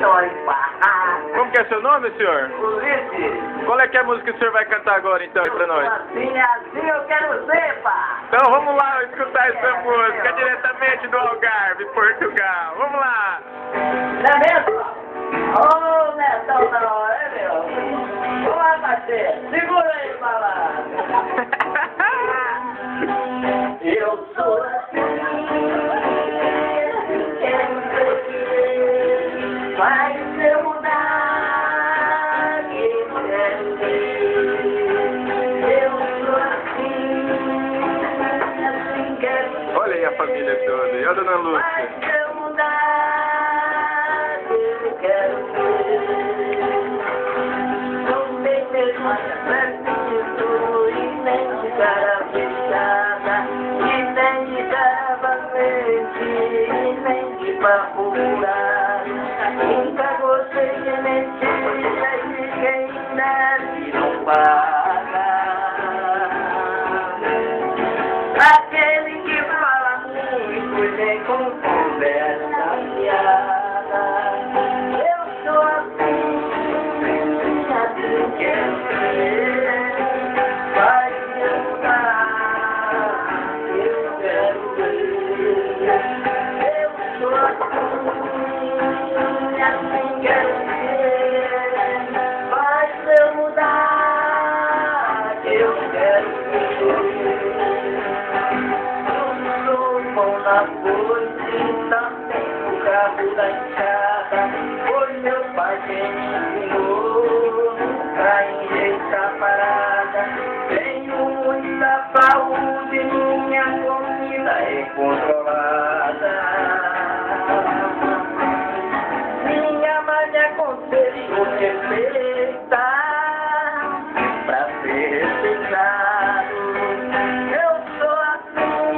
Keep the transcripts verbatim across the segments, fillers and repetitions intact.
Como que é seu nome, senhor? Ulisses. Qual é que é a música que o senhor vai cantar agora, então, pra nós? Assim, assim eu quero ser, pá. Então vamos lá escutar essa música diretamente do Algarve, Portugal. Vamos lá! Não é mesmo? Ô, Netão, na hora, é meu? Vamos lá, parceiro. Segura aí, balada. Eu sou assim, quero ser, faz eu mudar, eu quero ser. Eu sou assim, assim quero ser. Olha aí a família toda, e a dona Lúcia. Faz eu mudar, eu quero ser. Não tem mesmo a certeza e nem de cara fechada, e nem de cara valente, e nem de papo furado. Nunca gostei de mentira e de quem deve não paga. Aquele que fala muito e vem com conversa fiada. Eu sou assim, assim quero ser. Vai me mudar, eu quero ver. Eu sou assim, assim quero ser. Vai me mudar, eu quero ver. Bom na foice, também no carro da enxada. Foi meu pai quem me ensinou pra enjeitar a parada. Tenho muita saúde, minha comida é controlada. Minha mãe me aconselhou respeita pra ser respeitado. Eu sou assim.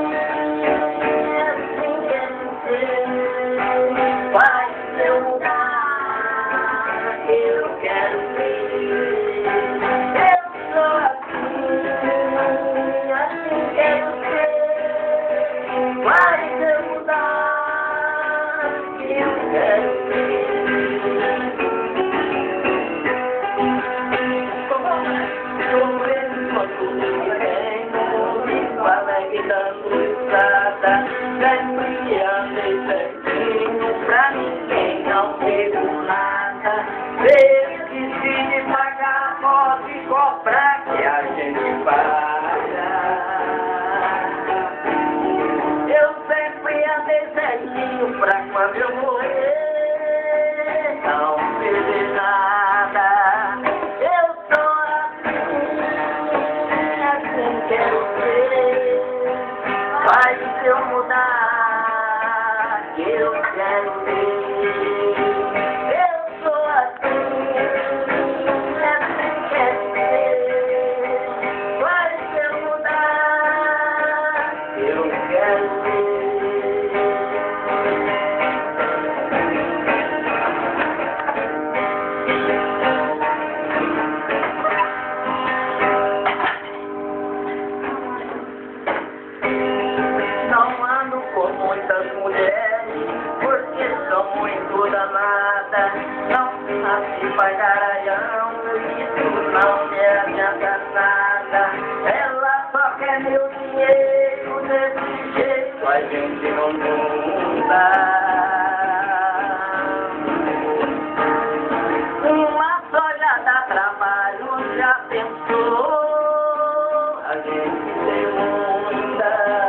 Faz eu mudar, eu quero ser. Eu sou assim, assim quero ser. Faz eu mudar, eu quero ser. Sou mesmo tudo que tenho, vivo alegre dando risada. Sempre andei certinho, pra ninguém não pego nada. Esqueci de pagar a moto e cobrar que a gente paga. Eu sempre andei certinho, pra quando eu morrer não perder nada. Eu sou assim, assim quero ser. Faz eu mudar, eu quero ver. Eu sou assim, assim quero ser. Faz eu mudar, eu quero ver. Não ando com muitas mulheres, porque são muito danadas. Não nasci pai garanhão, isso não me adianta nada. Ela só quer meu dinheiro, desse jeito a gente não muda. Uma só já dá trabalho, já pensou? A gente demanda.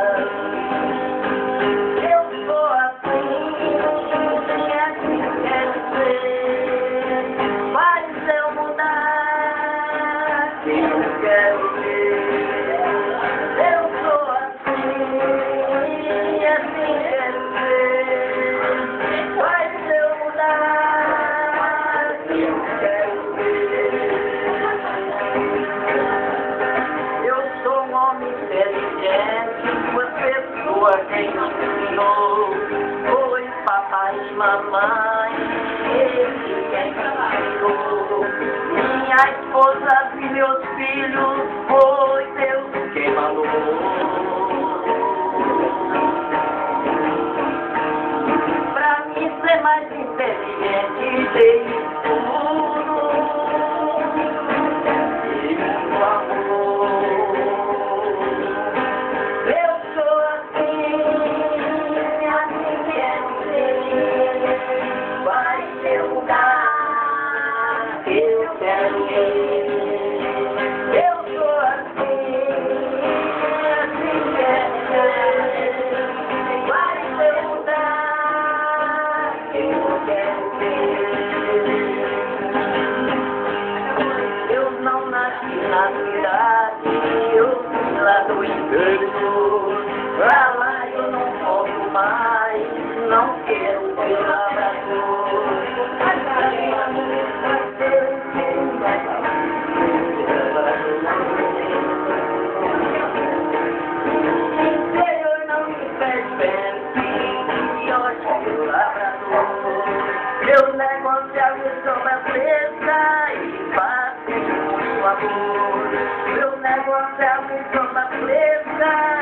Eu sou assim, assim quero ser. Faz eu mudar, eu quero ver. Eu sou assim, assim quero ser. Faz eu mudar, eu quero ver. Eu sou um homem inteligente, uma pessoa quem me ensinou. Foi papai e mamãe, ele quem me ensinou. Minha esposa e meus filhos, foi Deus quem mandou. Pra mim ser mais inteligente. gente tem tudo. E muito amor. Eu sou assim, assim quero ser. Vai ser o lugar que eu quero ir. Eu sou assim, assim quero ser. Vai ser o lugar que eu quero ir. Eu não nasci na cidade, eu fui lá do interior. Pra lá eu não volto mais, não quero ser lavrador. Interior não me fez bem, hoje eu lavrador. Meu negócio é a sombra preta e faço muito amor. Meu negócio é a sombra preta.